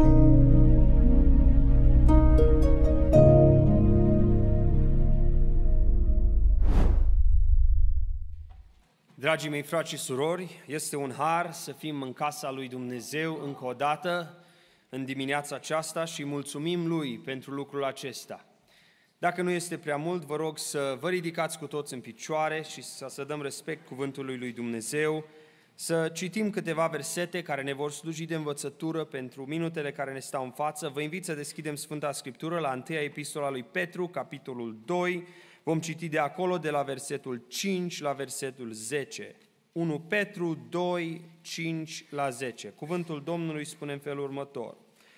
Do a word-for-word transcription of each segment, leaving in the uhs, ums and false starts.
Dragii mei frați și surori, este un har să fim în casa lui Dumnezeu încă o dată în dimineața aceasta și mulțumim Lui pentru lucrul acesta. Dacă nu este prea mult, vă rog să vă ridicați cu toți în picioare și să, să dăm respect cuvântului lui Dumnezeu, să citim câteva versete care ne vor sluji de învățătură pentru minutele care ne stau în față. Vă invit să deschidem Sfânta Scriptură la întâia epistola lui Petru, capitolul doi. Vom citi de acolo, de la versetul cinci la versetul zece. unu Petru doi, cinci la zece. Cuvântul Domnului spune în felul următor.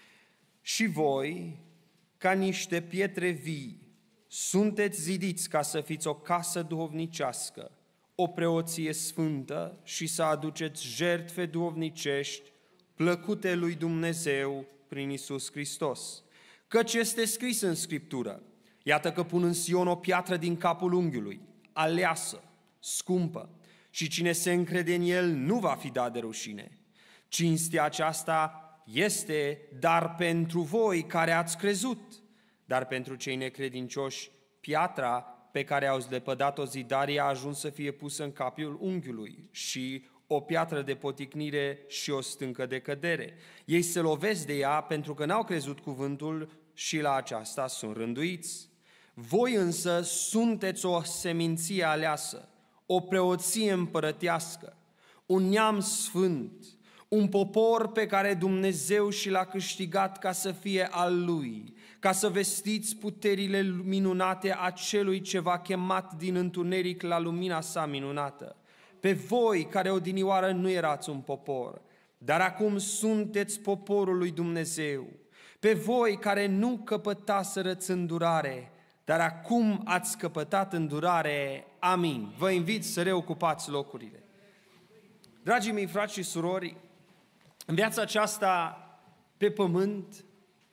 Și voi, ca niște pietre vii, sunteți zidiți ca să fiți o casă duhovnicească, o preoție sfântă și să aduceți jertfe duhovnicești plăcute lui Dumnezeu prin Iisus Hristos. Căci este scris în Scriptură, iată că pun în Sion o piatră din capul unghiului, aleasă, scumpă, și cine se încrede în el nu va fi dat de rușine. Cinstea aceasta este dar pentru voi care ați crezut, dar pentru cei necredincioși, piatra pe care au zlepădat-o zidarii a ajuns să fie pusă în capul unghiului și o piatră de poticnire și o stâncă de cădere. Ei se lovesc de ea pentru că n-au crezut cuvântul și la aceasta sunt rânduiți. Voi însă sunteți o seminție aleasă, o preoție împărătească, un neam sfânt, un popor pe care Dumnezeu și l-a câștigat ca să fie al Lui, ca să vestiți puterile minunate a Celui ce v-a chemat din întuneric la lumina sa minunată. Pe voi, care odinioară nu erați un popor, dar acum sunteți poporul lui Dumnezeu. Pe voi, care nu căpătaserăți îndurare, dar acum ați căpătat îndurare. Amin. Vă invit să reocupați locurile. Dragii mei frați și surori, în viața aceasta pe pământ,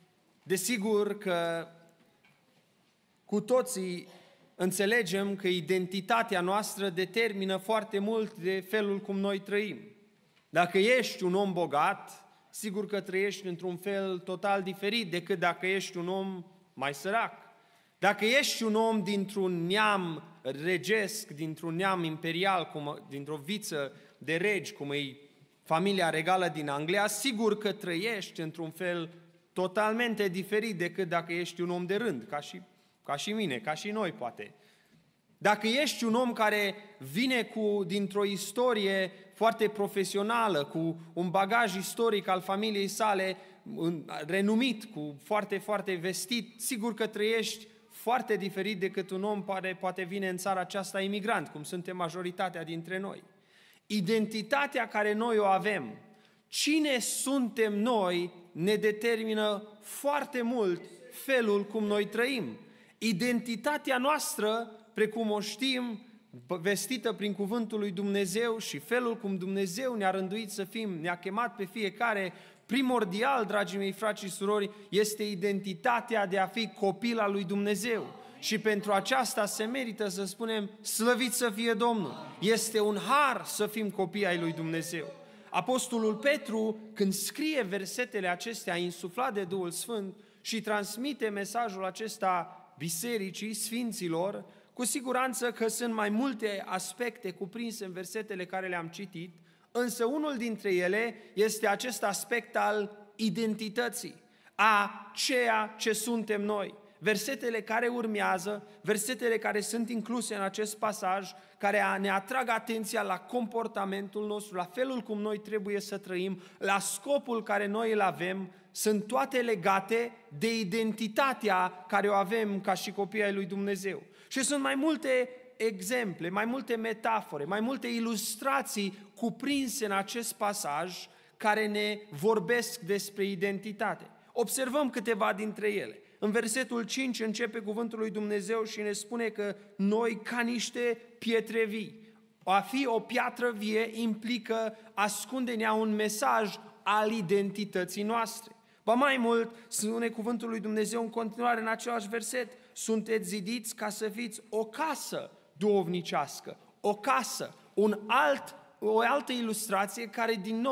desigur că cu toții înțelegem că identitatea noastră determină foarte mult de felul cum noi trăim. Dacă ești un om bogat, sigur că trăiești într-un fel total diferit decât dacă ești un om mai sărac. Dacă ești un om dintr-un neam regesc, dintr-un neam imperial, cum, dintr-o viță de regi, cum e familia regală din Anglia, sigur că trăiești într-un fel totalmente diferit decât dacă ești un om de rând, ca și, ca și mine, ca și noi poate. Dacă ești un om care vine cu, dintr-o istorie foarte profesională, cu un bagaj istoric al familiei sale, renumit, cu foarte, foarte vestit, sigur că trăiești foarte diferit decât un om care poate vine în țara aceasta imigrant, cum suntem majoritatea dintre noi. Identitatea care noi o avem, cine suntem noi, ne determină foarte mult felul cum noi trăim. Identitatea noastră, precum o știm, vestită prin cuvântul lui Dumnezeu și felul cum Dumnezeu ne-a rânduit să fim, ne-a chemat pe fiecare, primordial, dragii mei frați și surori, este identitatea de a fi copil al lui Dumnezeu. Și pentru aceasta se merită să spunem, slăvit să fie Domnul. Este un har să fim copii ai lui Dumnezeu. Apostolul Petru, când scrie versetele acestea, insuflat de Duhul Sfânt și transmite mesajul acesta bisericii, sfinților, cu siguranță că sunt mai multe aspecte cuprinse în versetele care le-am citit, însă unul dintre ele este acest aspect al identității, a ceea ce suntem noi. Versetele care urmează, versetele care sunt incluse în acest pasaj, care ne atrag atenția la comportamentul nostru, la felul cum noi trebuie să trăim, la scopul care noi îl avem, sunt toate legate de identitatea care o avem ca și copii ai lui Dumnezeu. Și sunt mai multe exemple, mai multe metafore, mai multe ilustrații cuprinse în acest pasaj care ne vorbesc despre identitate. Observăm câteva dintre ele. În versetul cinci începe cuvântul lui Dumnezeu și ne spune că noi ca niște pietre vii. A fi o piatră vie implică ascunde-ne un mesaj al identității noastre. Ba mai mult, spune cuvântul lui Dumnezeu în continuare în același verset, sunteți zidiți ca să fiți o casă duhovnicească, o casă, un alt, o altă ilustrație care din nou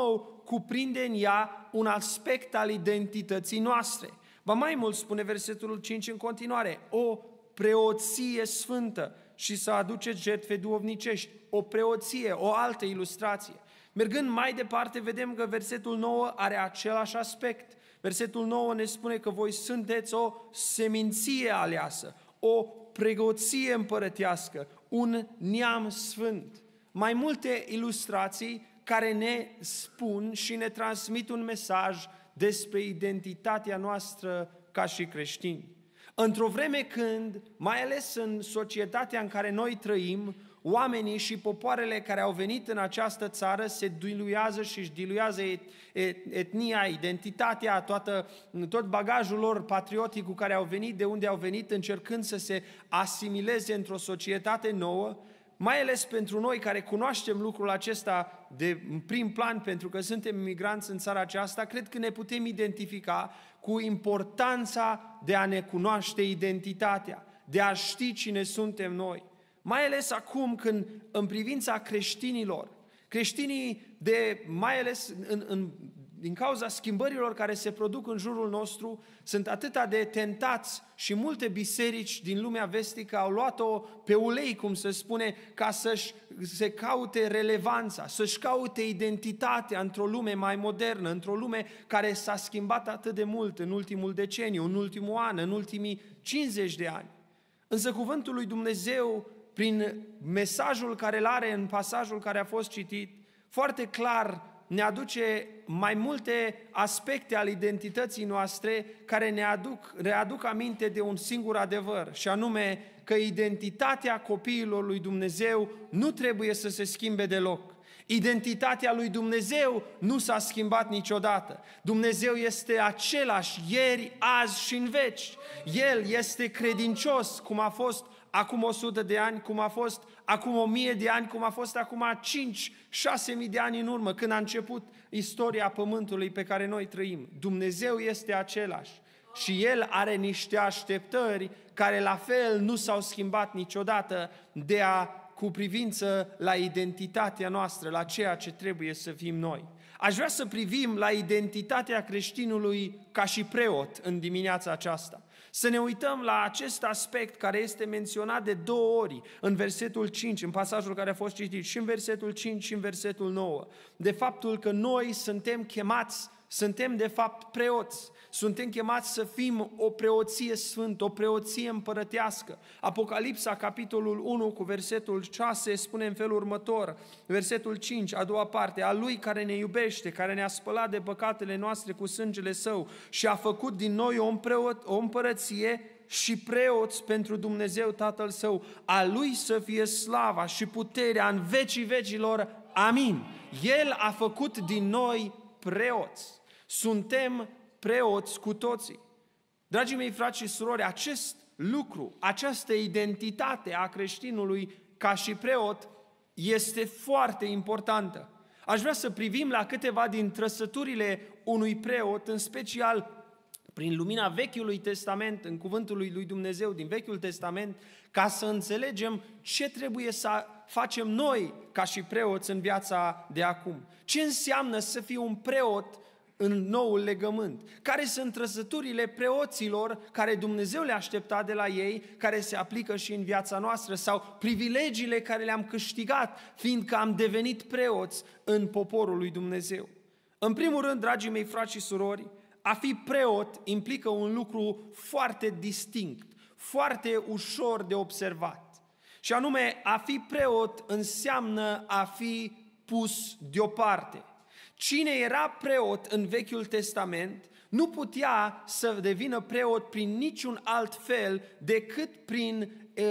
cuprinde în ea un aspect al identității noastre. Ba mai mult spune versetul cinci în continuare, o preoție sfântă și să aduceți jertfe duhovnicești, o preoție, o altă ilustrație. Mergând mai departe, vedem că versetul nouă are același aspect. Versetul nouă ne spune că voi sunteți o seminție aleasă, o preoție împărătească, un neam sfânt. Mai multe ilustrații care ne spun și ne transmit un mesaj despre identitatea noastră ca și creștini. Într-o vreme când, mai ales în societatea în care noi trăim, oamenii și popoarele care au venit în această țară se diluează și își diluează et, et, etnia, identitatea, toată, tot bagajul lor patriotic cu care au venit, de unde au venit, încercând să se asimileze într-o societate nouă, mai ales pentru noi care cunoaștem lucrul acesta de prim plan, pentru că suntem imigranți în țara aceasta, cred că ne putem identifica cu importanța de a ne cunoaște identitatea, de a ști cine suntem noi. Mai ales acum când, în privința creștinilor, creștinii, de, mai ales în, în, din cauza schimbărilor care se produc în jurul nostru, sunt atâta de tentați și multe biserici din lumea vestică au luat-o pe ulei, cum se spune, ca să-și se caute relevanța, să-și caute identitatea într-o lume mai modernă, într-o lume care s-a schimbat atât de mult în ultimul deceniu, în ultimul an, în ultimii cincizeci de ani. Însă cuvântul lui Dumnezeu, prin mesajul care îl are în pasajul care a fost citit, foarte clar ne aduce mai multe aspecte ale identității noastre care ne aduc, readuc aminte de un singur adevăr, și anume că identitatea copiilor lui Dumnezeu nu trebuie să se schimbe deloc. Identitatea lui Dumnezeu nu s-a schimbat niciodată. Dumnezeu este același ieri, azi și în veci. El este credincios, cum a fost acum o sută de ani, cum a fost acum o mie de ani, cum a fost acum cinci șase mii de ani în urmă, când a început istoria pământului pe care noi trăim. Dumnezeu este același și El are niște așteptări care la fel nu s-au schimbat niciodată de a, cu privință la identitatea noastră, la ceea ce trebuie să fim noi. Aș vrea să privim la identitatea creștinului ca și preot în dimineața aceasta. Să ne uităm la acest aspect care este menționat de două ori în versetul cinci, în pasajul care a fost citit, și în versetul cinci și în versetul nouă, de faptul că noi suntem chemați, suntem de fapt preoți, suntem chemați să fim o preoție sfântă, o preoție împărătească. Apocalipsa, capitolul unu, cu versetul șase, spune în felul următor, versetul cinci, a doua parte, a Lui care ne iubește, care ne-a spălat de păcatele noastre cu sângele Său și a făcut din noi o, împreot, o împărăție și preoți pentru Dumnezeu Tatăl Său. A Lui să fie slava și puterea în vecii vecilor. Amin. El a făcut din noi preoți. Suntem preoți cu toții. Dragii mei frați și surori, acest lucru, această identitate a creștinului ca și preot este foarte importantă. Aș vrea să privim la câteva din trăsăturile unui preot, în special prin lumina Vechiului Testament, în cuvântul lui Dumnezeu din Vechiul Testament, ca să înțelegem ce trebuie să facem noi ca și preoți în viața de acum. Ce înseamnă să fii un preot în noul legământ? Care sunt trăsăturile preoților care Dumnezeu le-a așteptat de la ei, care se aplică și în viața noastră, sau privilegiile care le-am câștigat, fiindcă am devenit preoți în poporul lui Dumnezeu? În primul rând, dragii mei frați și surori, a fi preot implică un lucru foarte distinct, foarte ușor de observat. Și anume, a fi preot înseamnă a fi pus deoparte. Cine era preot în Vechiul Testament nu putea să devină preot prin niciun alt fel decât prin e,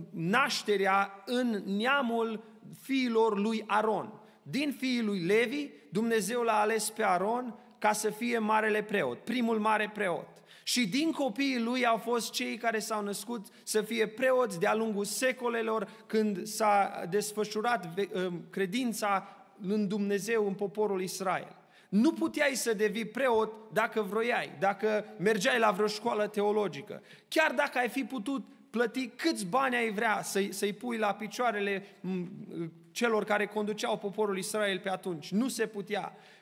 nașterea în neamul fiilor lui Aron. Din fiii lui Levi, Dumnezeu l-a ales pe Aron ca să fie marele preot, primul mare preot. Și din copiii lui au fost cei care s-au născut să fie preoți de-a lungul secolelor, când s-a desfășurat credința în Dumnezeu, în poporul Israel. Nu puteai să devii preot dacă vroiai, dacă mergeai la vreo școală teologică. Chiar dacă ai fi putut plăti câți bani ai vrea să-i, să-i pui la picioarele celor care conduceau poporul Israel pe atunci. Nu se putea.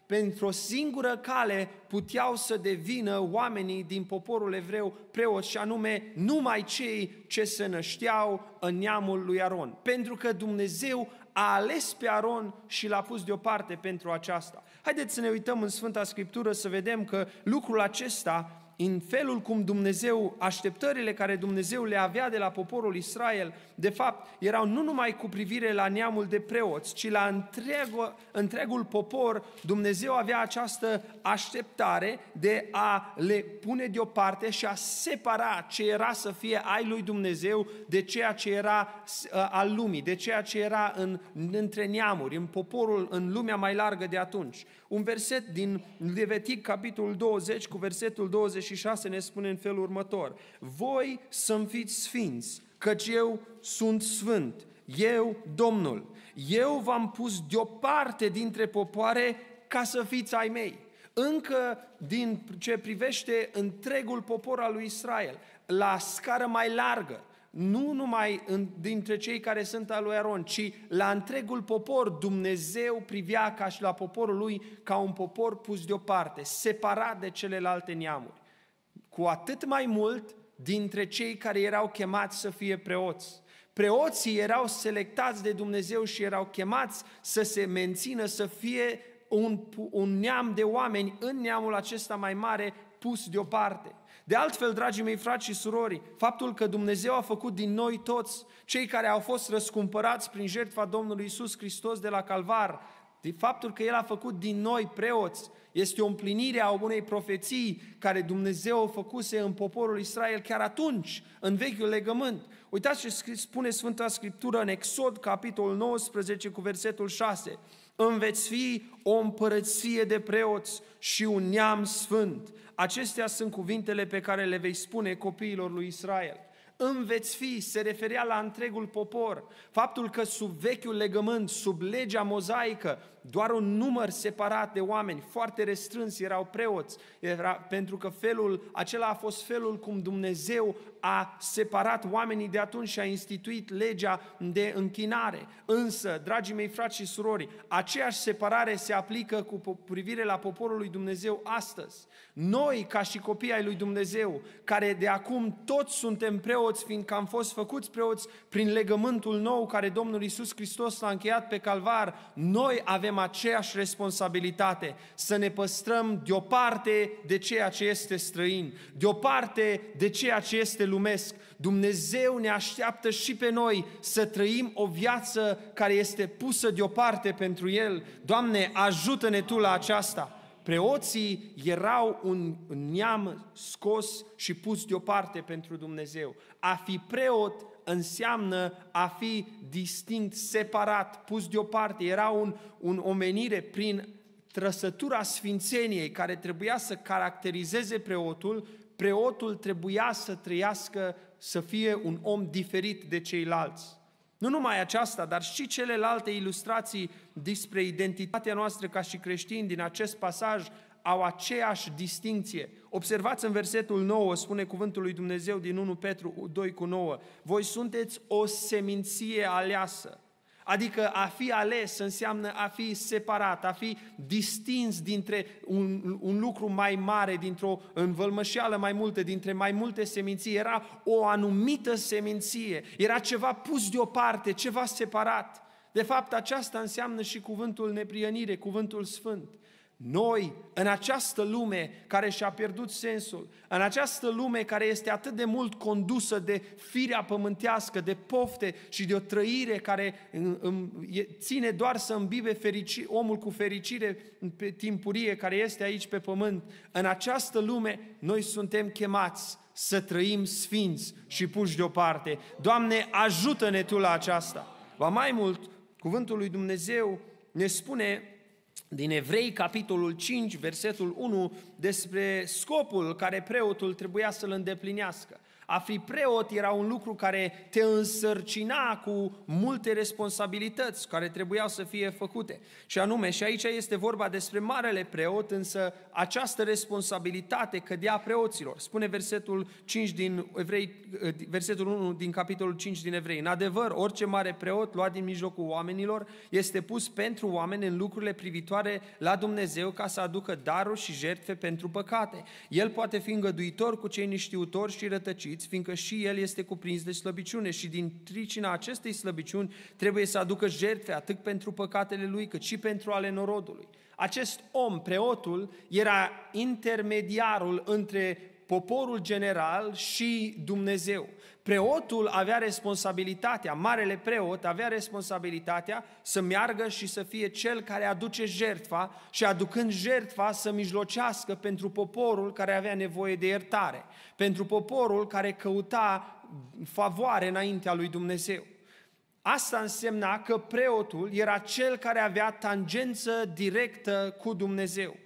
Pentru o singură cale puteau să devină oamenii din poporul evreu preoți, și anume numai cei ce se nășteau în neamul lui Aron. Pentru că Dumnezeu a ales pe Aron și l-a pus deoparte pentru aceasta. Haideți să ne uităm în Sfânta Scriptură să vedem că lucrul acesta, în felul cum Dumnezeu, așteptările care Dumnezeu le avea de la poporul Israel, de fapt, erau nu numai cu privire la neamul de preoți, ci la întregul, întregul popor. Dumnezeu avea această așteptare de a le pune deoparte și a separa ce era să fie ai lui Dumnezeu de ceea ce era al lumii, de ceea ce era în, între neamuri, în poporul, în lumea mai largă de atunci. Un verset din Levitic, capitolul douăzeci, cu versetul douăzeci și șase, ne spune în felul următor: voi să-mi fiți sfinți, căci eu sunt sfânt, eu, Domnul. Eu v-am pus deoparte dintre popoare ca să fiți ai mei. Încă din ce privește întregul popor al lui Israel, la scară mai largă, nu numai în, dintre cei care sunt al lui Aron, ci la întregul popor, Dumnezeu privea ca și la poporul lui ca un popor pus deoparte, separat de celelalte neamuri. Cu atât mai mult dintre cei care erau chemați să fie preoți. Preoții erau selectați de Dumnezeu și erau chemați să se mențină, să fie un, un neam de oameni în neamul acesta mai mare pus deoparte. De altfel, dragii mei frați și surori, faptul că Dumnezeu a făcut din noi toți, cei care au fost răscumpărați prin jertfa Domnului Iisus Hristos de la Calvar, de faptul că El a făcut din noi preoți, este o împlinire a unei profeții care Dumnezeu a făcuse în poporul Israel chiar atunci, în Vechiul Legământ. Uitați ce spune Sfânta Scriptură în Exod, capitolul nouăsprezece, cu versetul șase. Îmi veți fi o împărăție de preoți și un neam sfânt. Acestea sunt cuvintele pe care le vei spune copiilor lui Israel. Îmi veți fi, se referea la întregul popor. Faptul că sub Vechiul Legământ, sub legea mozaică, doar un număr separat de oameni, foarte restrâns, erau preoți, era, pentru că felul acela a fost felul cum Dumnezeu a separat oamenii de atunci și a instituit legea de închinare. Însă, dragii mei frați și surori, aceeași separare se aplică cu privire la poporul lui Dumnezeu astăzi. Noi, ca și copii ai lui Dumnezeu, care de acum toți suntem preoți, fiindcă am fost făcuți preoți prin legământul nou care Domnul Iisus Hristos l-a încheiat pe Calvar, noi avem aceeași responsabilitate să ne păstrăm deoparte de ceea ce este străin, deoparte de ceea ce este lumesc. Dumnezeu ne așteaptă și pe noi să trăim o viață care este pusă deoparte pentru El. Doamne, ajută-ne Tu la aceasta! Preoții erau un neam scos și pus deoparte pentru Dumnezeu. A fi preot înseamnă a fi distinct, separat, pus deoparte. Era un, un omenire prin trăsătura sfințeniei care trebuia să caracterizeze preotul. Preotul trebuia să trăiască, să fie un om diferit de ceilalți. Nu numai aceasta, dar și celelalte ilustrații despre identitatea noastră ca și creștini din acest pasaj au aceeași distincție. Observați în versetul nouă, spune cuvântul lui Dumnezeu din unu Petru doi cu nouă, voi sunteți o seminție aleasă. Adică a fi ales înseamnă a fi separat, a fi distins dintre un, un lucru mai mare, dintr-o învălmășeală mai multă, dintre mai multe seminții. Era o anumită seminție, era ceva pus deoparte, ceva separat. De fapt, aceasta înseamnă și cuvântul neprihănire, cuvântul sfânt. Noi, în această lume care și-a pierdut sensul, în această lume care este atât de mult condusă de firea pământească, de pofte și de o trăire care ține doar să îmbibe ferici, omul cu fericire pe timpurie care este aici pe pământ, în această lume noi suntem chemați să trăim sfinți și puși deoparte. Doamne, ajută-ne Tu la aceasta! Ba mai mult, cuvântul lui Dumnezeu ne spune din Evrei, capitolul cinci, versetul unu, despre scopul care preotul trebuia să-l îndeplinească. A fi preot era un lucru care te însărcina cu multe responsabilități care trebuiau să fie făcute. Și anume, și aici este vorba despre marele preot, însă această responsabilitate cădea preoților. Spune versetul cinci din Evrei, versetul unu din capitolul cinci din Evrei: în adevăr, orice mare preot luat din mijlocul oamenilor este pus pentru oameni în lucrurile privitoare la Dumnezeu, ca să aducă daruri și jertfe pentru păcate. El poate fi îngăduitor cu cei neștiutori și rătăciți, fiindcă și el este cuprins de slăbiciune și din pricina acestei slăbiciuni trebuie să aducă jertfe atât pentru păcatele lui, cât și pentru ale norodului. Acest om, preotul, era intermediarul între poporul general și Dumnezeu. Preotul avea responsabilitatea, marele preot avea responsabilitatea să meargă și să fie cel care aduce jertfa și, aducând jertfa, să mijlocească pentru poporul care avea nevoie de iertare, pentru poporul care căuta favoare înaintea lui Dumnezeu. Asta însemna că preotul era cel care avea tangență directă cu Dumnezeu.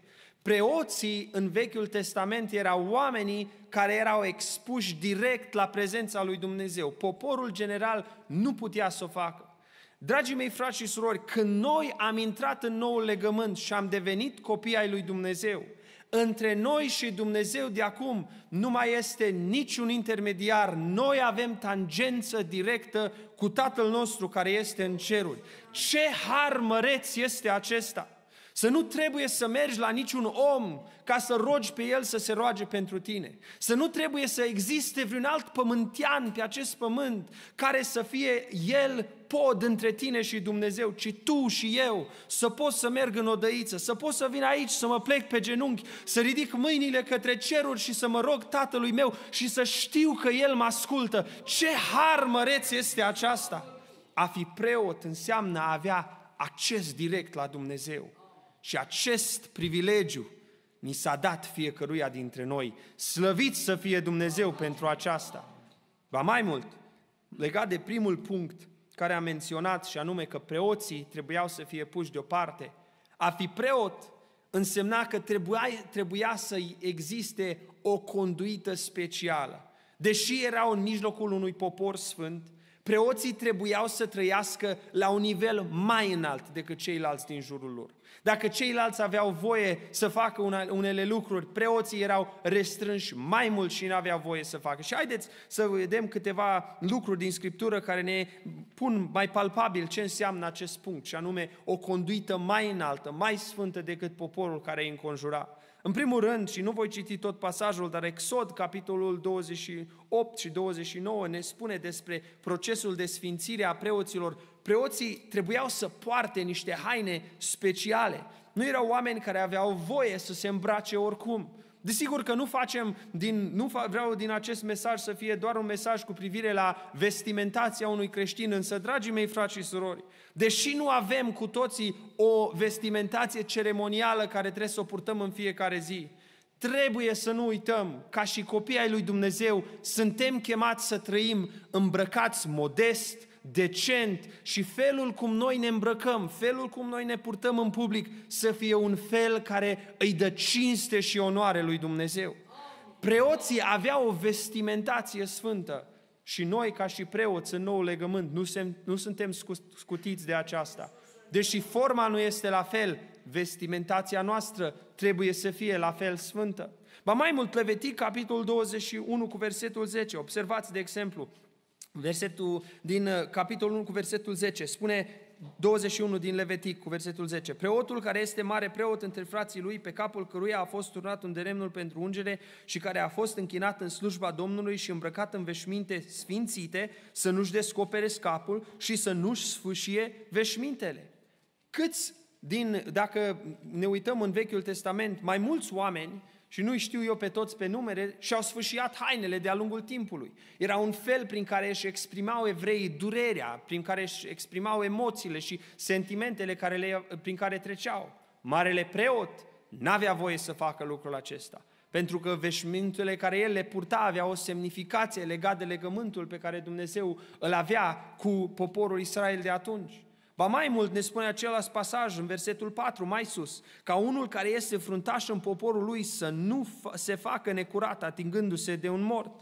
Preoții în Vechiul Testament erau oamenii care erau expuși direct la prezența lui Dumnezeu. Poporul general nu putea să o facă. Dragii mei frați și surori, când noi am intrat în noul legământ și am devenit copii ai lui Dumnezeu, între noi și Dumnezeu de acum nu mai este niciun intermediar. Noi avem tangență directă cu Tatăl nostru care este în ceruri. Ce har măreț este acesta! Să nu trebuie să mergi la niciun om ca să rogi pe el să se roage pentru tine. Să nu trebuie să existe vreun alt pământean pe acest pământ care să fie el pod între tine și Dumnezeu, ci tu și eu să pot să merg în odăiță, să pot să vin aici, să mă plec pe genunchi, să ridic mâinile către ceruri și să mă rog Tatălui meu și să știu că El mă ascultă. Ce har măreț este aceasta! A fi preot înseamnă a avea acces direct la Dumnezeu. Și acest privilegiu ni s-a dat fiecăruia dintre noi. Slăvit să fie Dumnezeu pentru aceasta. Ba mai mult, legat de primul punct care am menționat, și anume că preoții trebuiau să fie puși deoparte, a fi preot însemna că trebuia, trebuia să existe o conduită specială. Deși erau în mijlocul unui popor sfânt, preoții trebuiau să trăiască la un nivel mai înalt decât ceilalți din jurul lor. Dacă ceilalți aveau voie să facă unele lucruri, preoții erau restrânși mai mult și nu aveau voie să facă. Și haideți să vedem câteva lucruri din Scriptură care ne pun mai palpabil ce înseamnă acest punct, și anume o conduită mai înaltă, mai sfântă decât poporul care îi înconjura. În primul rând, și nu voi citi tot pasajul, dar Exod, capitolul douăzeci și opt și douăzeci și nouă, ne spune despre procesul de sfințire a preoților. Preoții trebuiau să poarte niște haine speciale. Nu erau oameni care aveau voie să se îmbrace oricum. Desigur că nu facem din, nu vreau din acest mesaj să fie doar un mesaj cu privire la vestimentația unui creștin, însă, dragii mei frați și surori, deși nu avem cu toții o vestimentație ceremonială care trebuie să o purtăm în fiecare zi, trebuie să nu uităm, ca și copii ai lui Dumnezeu, suntem chemați să trăim îmbrăcați modest, decent, și felul cum noi ne îmbrăcăm, felul cum noi ne purtăm în public să fie un fel care îi dă cinste și onoare lui Dumnezeu. Preoții aveau o vestimentație sfântă și noi, ca și preoți în noul legământ, nu, se, nu suntem scutiți de aceasta. Deși forma nu este la fel, vestimentația noastră trebuie să fie la fel sfântă. Ba mai mult, Levitic, capitolul douăzeci și unu cu versetul zece, observați de exemplu, versetul din capitolul unu cu versetul zece, spune douăzeci și unu din Levitic cu versetul zece: preotul care este mare preot între frații lui, pe capul căruia a fost turnat un deremnul pentru ungere și care a fost închinat în slujba Domnului și îmbrăcat în veșminte sfințite, să nu-și descopere scapul și să nu-și sfâșie veșmintele. Câți din, dacă ne uităm în Vechiul Testament, mai mulți oameni, și nu știu eu pe toți pe numere, și-au sfâșiat hainele de-a lungul timpului. Era un fel prin care își exprimau evreii durerea, prin care își exprimau emoțiile și sentimentele care le, prin care treceau. Marele preot n-avea voie să facă lucrul acesta, pentru că veșmintele care el le purta aveau o semnificație legată de legământul pe care Dumnezeu îl avea cu poporul Israel de atunci. Ba mai mult ne spune același pasaj în versetul patru, mai sus, ca unul care este fruntaș în poporul lui să nu se facă necurat atingându-se de un mort.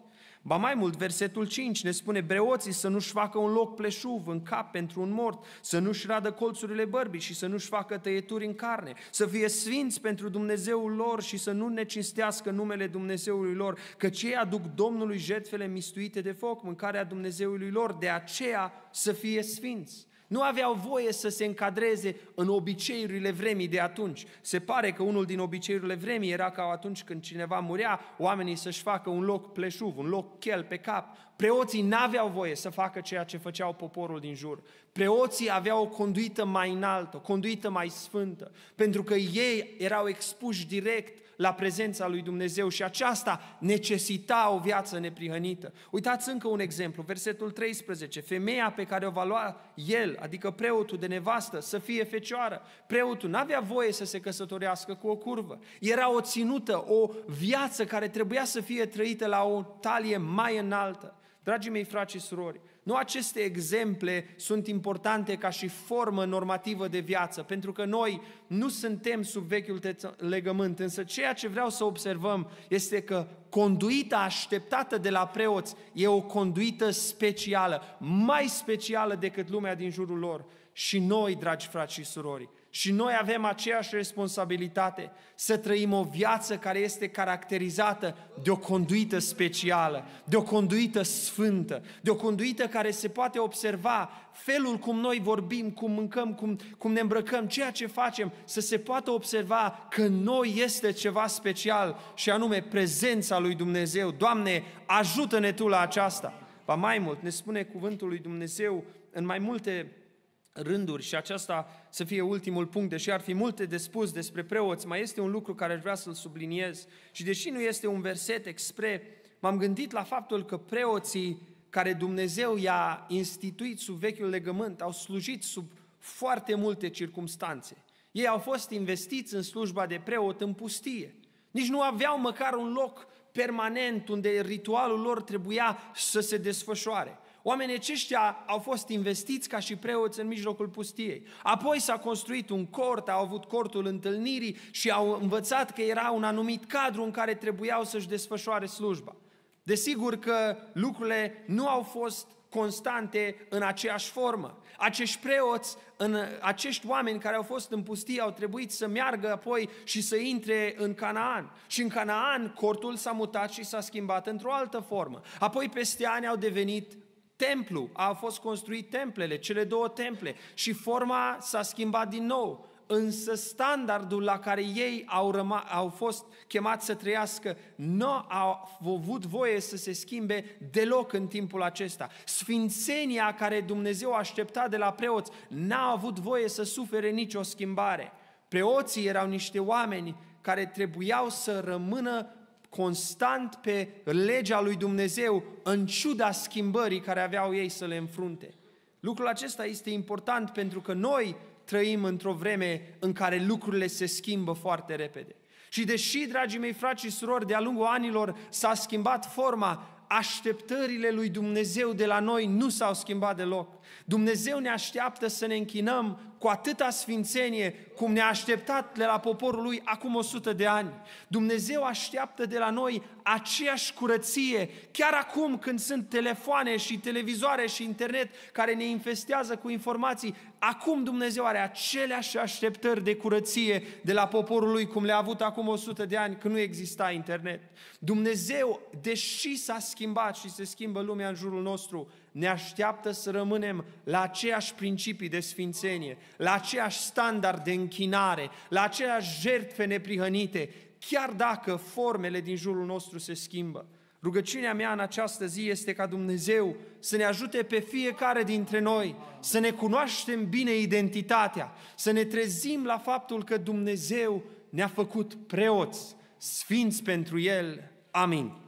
Ba mai mult, versetul cinci ne spune: preoții să nu-și facă un loc pleșuv în cap pentru un mort, să nu-și radă colțurile bărbii și să nu-și facă tăieturi în carne, să fie sfinți pentru Dumnezeul lor și să nu necinstească numele Dumnezeului lor, căci ei aduc Domnului jertfele mistuite de foc, mâncarea Dumnezeului lor, de aceea să fie sfinți. Nu aveau voie să se încadreze în obiceiurile vremii de atunci. Se pare că unul din obiceiurile vremii era ca atunci când cineva murea, oamenii să-și facă un loc pleșuv, un loc chel pe cap. Preoții n-aveau voie să facă ceea ce făceau poporul din jur. Preoții aveau o conduită mai înaltă, o conduită mai sfântă, pentru că ei erau expuși direct la prezența lui Dumnezeu și aceasta necesita o viață neprihănită. Uitați încă un exemplu, versetul treisprezece. Femeia pe care o va lua el, adică preotul de nevastă, să fie fecioară. Preotul n-avea voie să se căsătorească cu o curvă. Era o ținută, o viață care trebuia să fie trăită la o talie mai înaltă. Dragii mei frați și surori, nu aceste exemple sunt importante ca și formă normativă de viață, pentru că noi nu suntem sub vechiul legământ, însă ceea ce vreau să observăm este că conduita așteptată de la preoți e o conduită specială, mai specială decât lumea din jurul lor. Și noi, dragi frați și surori, și noi avem aceeași responsabilitate să trăim o viață care este caracterizată de o conduită specială, de o conduită sfântă, de o conduită care se poate observa, felul cum noi vorbim, cum mâncăm, cum, cum ne îmbrăcăm, ceea ce facem, să se poată observa că în noi este ceva special și anume prezența lui Dumnezeu. Doamne, ajută-ne Tu la aceasta! Ba mai mult, ne spune cuvântul lui Dumnezeu în mai multe rânduri și aceasta să fie ultimul punct, deși ar fi multe de spus despre preoți, mai este un lucru care aș vrea să-l subliniez și deși nu este un verset expre, m-am gândit la faptul că preoții care Dumnezeu i-a instituit sub vechiul legământ au slujit sub foarte multe circumstanțe. Ei au fost investiți în slujba de preot în pustie. Nici nu aveau măcar un loc permanent unde ritualul lor trebuia să se desfășoare. Oamenii aceștia au fost investiți ca și preoți în mijlocul pustiei. Apoi s-a construit un cort, au avut cortul întâlnirii și au învățat că era un anumit cadru în care trebuiau să-și desfășoare slujba. Desigur că lucrurile nu au fost constante în aceeași formă. Acești preoți, în, acești oameni care au fost în pustie au trebuit să meargă apoi și să intre în Canaan. Și în Canaan cortul s-a mutat și s-a schimbat într-o altă formă. Apoi peste ani au devenit templu, au fost construit templele, cele două temple și forma s-a schimbat din nou. Însă standardul la care ei au, răma, au fost chemați să trăiască nu au avut voie să se schimbe deloc în timpul acesta. Sfințenia care Dumnezeu aștepta de la preoți n-a avut voie să sufere nicio schimbare. Preoții erau niște oameni care trebuiau să rămână constant pe legea lui Dumnezeu, în ciuda schimbării care aveau ei să le înfrunte. Lucrul acesta este important pentru că noi trăim într-o vreme în care lucrurile se schimbă foarte repede. Și deși, dragii mei frați și surori, de-a lungul anilor s-a schimbat forma, așteptările lui Dumnezeu de la noi nu s-au schimbat deloc. Dumnezeu ne așteaptă să ne închinăm cu atâta sfințenie cum ne-a așteptat de la poporul lui acum o sută de ani. Dumnezeu așteaptă de la noi aceeași curăție, chiar acum când sunt telefoane și televizoare și internet care ne infestează cu informații. Acum Dumnezeu are aceleași așteptări de curăție de la poporul lui cum le-a avut acum o sută de ani când nu exista internet. Dumnezeu, deși s-a schimbat și se schimbă lumea în jurul nostru, ne așteaptă să rămânem la aceeași principii de sfințenie, la aceeași standard de închinare, la aceeași jertfe neprihănite, chiar dacă formele din jurul nostru se schimbă. Rugăciunea mea în această zi este ca Dumnezeu să ne ajute pe fiecare dintre noi să ne cunoaștem bine identitatea, să ne trezim la faptul că Dumnezeu ne-a făcut preoți, sfinți pentru El. Amin.